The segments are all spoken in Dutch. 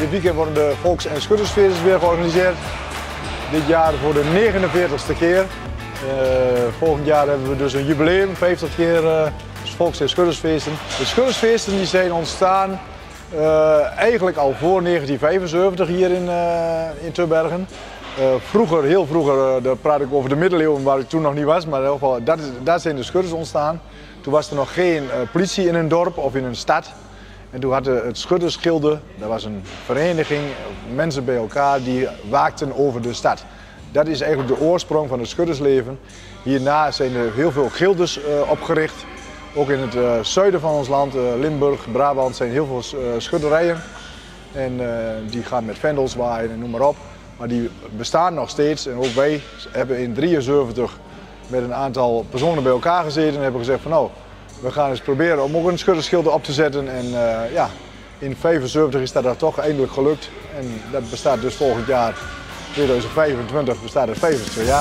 dit weekend worden de volks- en schuttersfeesten weer georganiseerd. Dit jaar voor de 49ste keer. Volgend jaar hebben we dus een jubileum, 50 keer volks- en schuttersfeesten. De schuttersfeesten die zijn ontstaan eigenlijk al voor 1975 hier in Terbergen. Vroeger, heel vroeger, daar praat ik over de middeleeuwen waar ik toen nog niet was, maar in ieder geval, daar zijn de schutters ontstaan. Toen was er nog geen politie in een dorp of in een stad. En toen hadden het Schuttersgilde, dat was een vereniging, mensen bij elkaar die waakten over de stad. Dat is eigenlijk de oorsprong van het schuttersleven. Hierna zijn er heel veel gildes opgericht. Ook in het zuiden van ons land, Limburg, Brabant, zijn heel veel schutterijen. En die gaan met vendels waaien en noem maar op. Maar die bestaan nog steeds. En ook wij hebben in 1973 met een aantal personen bij elkaar gezeten en hebben gezegd van nou, we gaan eens proberen om ook een schuttersgilde op te zetten. En ja, in 1975 is dat toch eindelijk gelukt. En dat bestaat dus volgend jaar, 2025, bestaat het 50 jaar.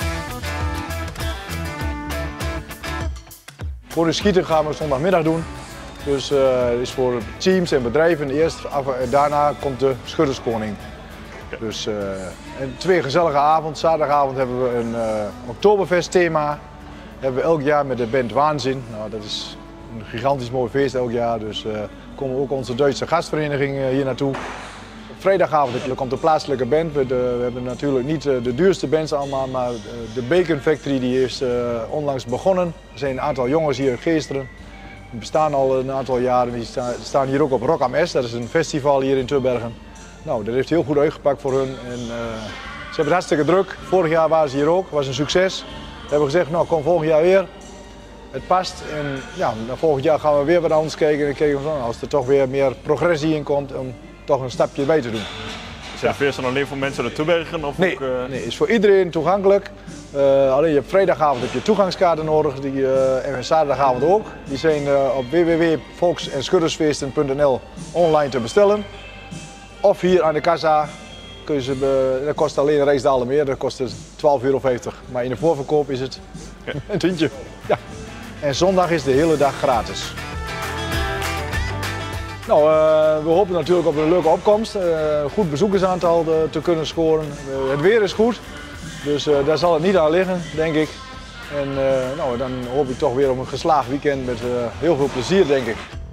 Voor de schieten gaan we zondagmiddag doen. Dus het is voor teams en bedrijven eerst, daarna komt de schutterskoning. Dus twee gezellige avonden. Zaterdagavond hebben we een Oktoberfest thema. Hebben we elk jaar met de band Waanzin. Nou, dat is een gigantisch mooi feest elk jaar. Dus komen ook onze Duitse gastvereniging hier naartoe. Vrijdagavond komt de plaatselijke band. We hebben natuurlijk niet de duurste bands allemaal, maar de Bacon Factory die is onlangs begonnen. Er zijn een aantal jongens hier in Geesteren. Die bestaan al een aantal jaren. Die staan hier ook op Rock am S. Dat is een festival hier in Terbergen. Nou, dat heeft heel goed uitgepakt voor hun. En, ze hebben het hartstikke druk. Vorig jaar waren ze hier ook, was een succes. We hebben gezegd, nou kom volgend jaar weer. Het past en ja, volgend jaar gaan we weer wat anders kijken. En kijken we als er toch weer meer progressie in komt, om toch een stapje bij te doen. Zijn de feesten alleen voor mensen uit Terbergen? Of nee, ook, nee, is voor iedereen toegankelijk. Alleen je hebt vrijdagavond heb je toegangskaarten nodig en zaterdagavond ook. Die zijn op www.volks-en-schuttersfeesten.nl online te bestellen. Of hier aan de kassa, dat kost alleen Rijksdaaldermeer, dat kost €12,50. Maar in de voorverkoop is het een tientje. Ja. En zondag is de hele dag gratis. Nou, we hopen natuurlijk op een leuke opkomst, een goed bezoekersaantal te kunnen scoren. Het weer is goed, dus daar zal het niet aan liggen, denk ik. En nou, dan hoop ik toch weer op een geslaagd weekend met heel veel plezier, denk ik.